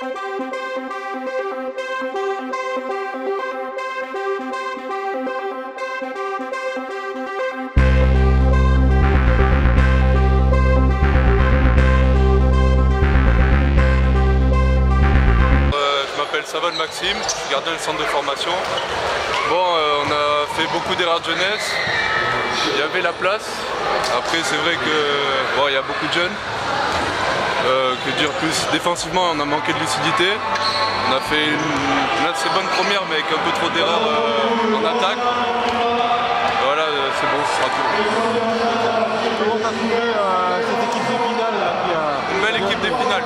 Savon Maxime, gardien du centre de formation. Bon, on a fait beaucoup d'erreurs de jeunesse. Il y avait la place. Après, c'est vrai que bon, il y a beaucoup de jeunes. Que dire plus, défensivement, on a manqué de lucidité. On a fait une assez bonne première, mais avec un peu trop d'erreurs en attaque. Voilà, c'est bon, ce sera tout. Comment t'as trouvé cette équipe d'Épinal là, Une belle équipe d'Épinal,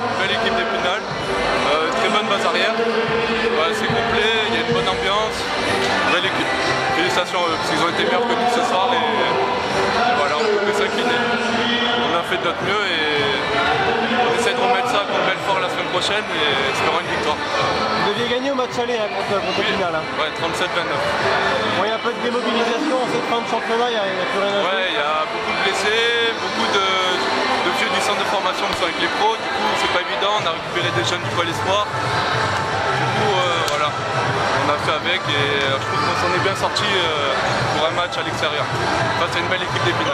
très bonne base arrière. Ouais, c'est complet, il y a une bonne ambiance, belle équipe. Félicitations parce qu'ils ont été meilleurs que nous ce soir et voilà, on peut que s'incliner. On a fait de notre mieux et on essaie de remettre ça contre Belfort la semaine prochaine et espérons une victoire. Vous deviez gagner au match aller hein, contre Épinal. Hein. Ouais, 37-29. Bon, il y a un peu de démobilisation en cette fin de championnat, il n'y a plus rien à faire. Ouais, il y a beaucoup de blessés, beaucoup de vieux du centre de formation qui sont avec les pros, du coup c'est pas évident, on a récupéré des jeunes du Pôle Espoir. Du coup voilà, on a fait avec et je trouve qu'on s'en est bien sorti pour un match à l'extérieur. Enfin, c'est une belle équipe d'Épinal.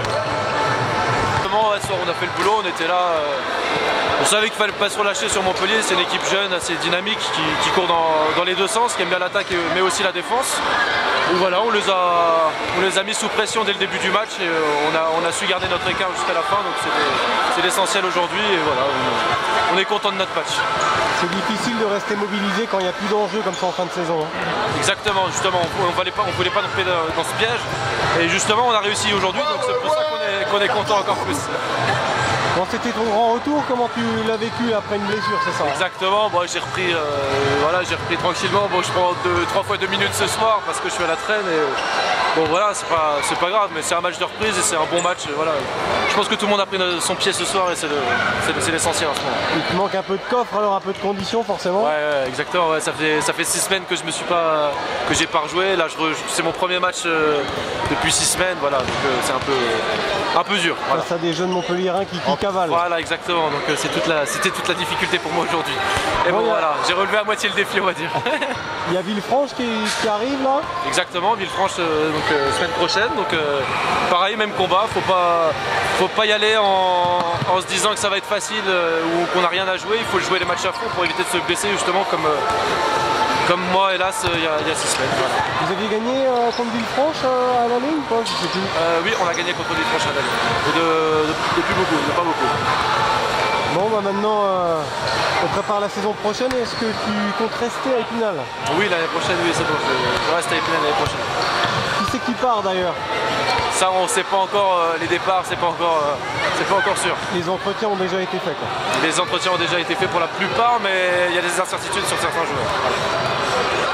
On a fait le boulot, on était là. On savait qu'il fallait pas se relâcher sur Montpellier, c'est une équipe jeune, assez dynamique, qui court dans les deux sens, qui aime bien l'attaque mais aussi la défense. Donc voilà, on les a mis sous pression dès le début du match et on a su garder notre écart jusqu'à la fin, donc c'est l'essentiel aujourd'hui et voilà, on est content de notre match. C'est difficile de rester mobilisé quand il n'y a plus d'enjeux comme ça en fin de saison. Hein. Exactement, justement, on ne voulait pas tomber dans ce piège et justement on a réussi aujourd'hui, donc c'est pour ça qu'on est content encore plus. Bon, c'était ton grand retour, comment tu l'as vécu après une blessure, c'est ça? Exactement, bon, j'ai repris tranquillement, bon, je prends 3 fois 2 minutes ce soir parce que je suis à la traîne et bon voilà, c'est pas grave, mais c'est un match de reprise et c'est un bon match, voilà. Je pense que tout le monde a pris son pied ce soir et c'est l'essentiel en ce moment. Il te manque un peu de coffre alors, un peu de condition forcément? Ouais, exactement, ouais, ça fait 6 semaines que j'ai pas rejoué, là c'est mon premier match depuis 6 semaines, voilà, donc c'est un peu dur. Voilà. Ça a des jeunes Montpelliérains qui cavalent. Voilà, exactement, donc c'était toute la difficulté pour moi aujourd'hui. Et bon voilà, j'ai relevé à moitié le défi on va dire. Il y a Villefranche qui arrive là? Exactement, Villefranche semaine prochaine, donc pareil, même combat, faut pas y aller en se disant que ça va être facile ou qu'on n'a rien à jouer, il faut jouer les matchs à fond pour éviter de se blesser justement comme moi hélas il y a 6 semaines. Voilà. Vous aviez gagné contre Villefranche à l'aller ou pas? Je sais plus. Oui, on a gagné contre Villefranche à l'aller, depuis beaucoup, de pas beaucoup. Bon bah maintenant on prépare la saison prochaine, est-ce que tu comptes rester à Épinal? Oui, l'année prochaine, oui c'est bon, je reste à Épinal l'année prochaine. Qui c'est qui part d'ailleurs? Ça on sait pas encore, les départs c'est pas encore sûr. Les entretiens ont déjà été faits quoi. Les entretiens ont déjà été faits pour la plupart mais il y a des incertitudes sur certains joueurs. Voilà.